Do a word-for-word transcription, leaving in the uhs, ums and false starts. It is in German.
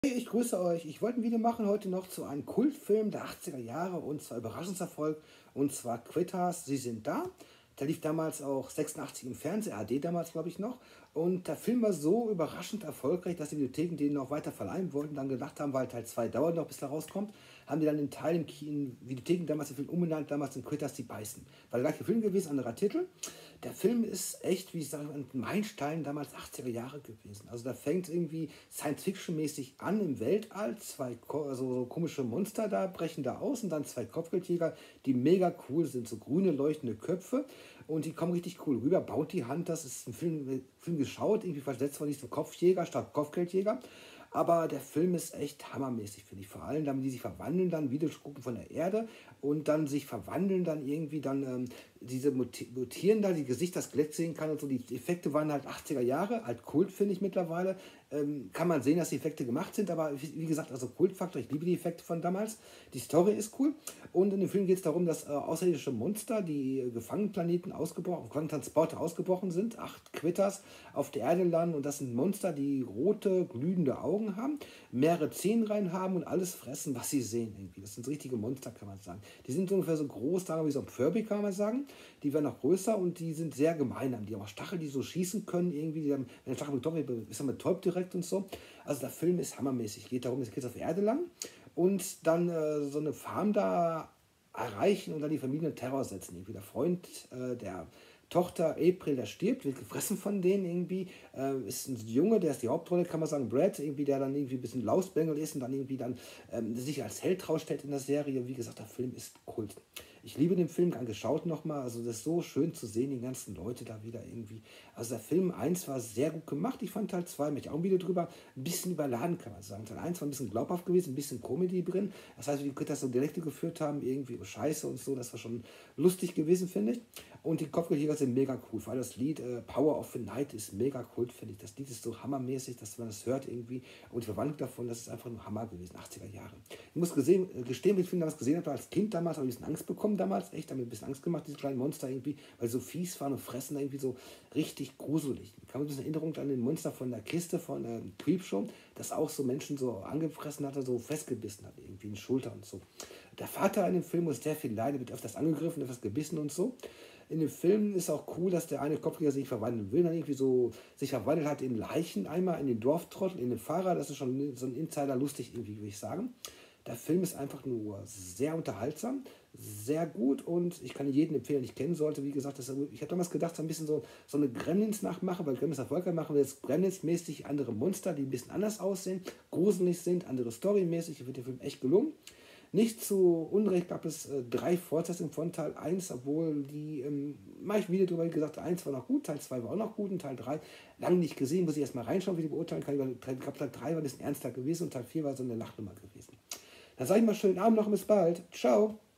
Hey, ich grüße euch. Ich wollte ein Video machen heute noch zu einem Kultfilm der achtziger Jahre und zwar Überraschungserfolg und zwar Quitters, Sie sind da. Der lief damals auch sechsundachtzig im Fernsehen, A R D damals glaube ich noch. Und der Film war so überraschend erfolgreich, dass die Videotheken den noch weiter verleihen wollten, dann gedacht haben, weil Teil zwei dauert noch, bis der rauskommt, haben die dann den Teil in, in Videotheken damals den Film umbenannt, damals in Quitters, die beißen. War der gleiche Film gewesen, anderer Titel. Der Film ist echt, wie ich sage, ein Meilenstein damals achtziger Jahre gewesen. Also da fängt irgendwie Science-Fiction-mäßig an im Weltall. Zwei also so komische Monster da brechen da aus und dann zwei Kopfgeldjäger, die mega cool sind, so grüne leuchtende Köpfe und die kommen richtig cool rüber. Bounty Hunters ist ein Film, Film geschaut, irgendwie versetzt man nicht so Kopfjäger statt Kopfgeldjäger. Aber der Film ist echt hammermäßig, finde ich. Vor allem, damit die sich verwandeln, dann Videos gucken von der Erde und dann sich verwandeln, dann irgendwie dann ähm, diese mutieren da, die Gesichter, das Skelett sehen kann und so. Die Effekte waren halt achtziger Jahre, halt Kult, finde ich mittlerweile. Ähm, kann man sehen, dass die Effekte gemacht sind, aber wie gesagt, also Kultfaktor, ich liebe die Effekte von damals. Die Story ist cool und in dem Film geht es darum, dass äh, außerirdische Monster, die äh, Gefangenenplaneten ausgebrochen, Gefangentransporte ausgebrochen sind, acht Quitters auf der Erde landen und das sind Monster, die rote, glühende Augen haben, mehrere Zehenreihen haben und alles fressen, was sie sehen irgendwie. Das sind so richtige Monster, kann man sagen. Die sind ungefähr so groß, sagen wir, wie so ein Furby, kann man sagen. Die werden noch größer und die sind sehr gemein. Die haben auch Stachel, die so schießen können irgendwie. Die haben, wenn der Stachel betäubt wird, ist er betäubt direkt und so. Also der Film ist hammermäßig. Geht darum, es geht auf Erde lang und dann äh, so eine Farm da erreichen und dann die Familie in Terror setzen. Irgendwie der Freund äh, der Tochter April, der stirbt, wird gefressen von denen irgendwie, äh, ist ein Junge, der ist die Hauptrolle, kann man sagen, Brad, irgendwie, der dann irgendwie ein bisschen Lausbengel ist und dann irgendwie dann ähm, sich als Held rausstellt in der Serie. Wie gesagt, der Film ist Kult. Ich liebe den Film, angeschaut nochmal, also das ist so schön zu sehen, die ganzen Leute da wieder irgendwie. Also der Film eins war sehr gut gemacht, ich fand Teil zwei, möchte ich auch ein Video drüber, ein bisschen überladen, kann man sagen. Teil eins war ein bisschen glaubhaft gewesen, ein bisschen Comedy drin, das heißt, wie die das so Dialekte geführt haben, irgendwie oh, Scheiße und so, das war schon lustig gewesen, finde ich. Und die Kopfgeldjäger sind mega cool, vor allem das Lied äh, Power of the Night ist mega cool, finde ich. Das Lied ist so hammermäßig, dass man das hört irgendwie und die Verwandlung davon, das ist einfach ein Hammer gewesen, achtziger Jahre. Ich muss gesehen, gestehen, wie ich den damals gesehen habe, als Kind damals, habe ich ein bisschen Angst bekommen damals, echt, damit ein bisschen Angst gemacht, diese kleinen Monster irgendwie, weil sie so fies waren und fressen irgendwie so richtig gruselig. Ich kann mich ein bisschen Erinnerung an den Monster von der Kiste von äh, Creepshow, das auch so Menschen so angefressen hatte, so festgebissen hat, irgendwie in die Schulter und so. Der Vater in dem Film muss sehr viel leiden, wird öfters angegriffen, öfters gebissen und so. In dem Film ist auch cool, dass der eine Kopfgeldjäger sich verwandeln will, dann irgendwie so sich verwandelt hat in Leichen, einmal in den Dorftrottel, in den Fahrer, das ist schon so ein Insider lustig irgendwie, würde ich sagen. Der Film ist einfach nur sehr unterhaltsam, sehr gut und ich kann jeden empfehlen, der nicht kennen sollte. Wie gesagt, das, ich habe damals gedacht, so ein bisschen so, so eine Gremlins nachmachen, weil Gremlins erfolgreich machen wir jetzt Gremlins-mäßig andere Monster, die ein bisschen anders aussehen, gruselig sind, andere Story-mäßig. Ich finde den Film echt gelungen. Nicht zu Unrecht gab es äh, drei Fortsetzungen von Teil eins, obwohl die, ähm, mache ich wieder drüber gesagt, eins war noch gut, Teil zwei war auch noch gut und Teil drei lange nicht gesehen, muss ich erstmal reinschauen, wie die beurteilen kann. Teil, Teil drei war ein bisschen ernster gewesen und Teil vier war so eine Lachnummer gewesen. Dann sage ich mal schönen Abend noch und bis bald. Ciao.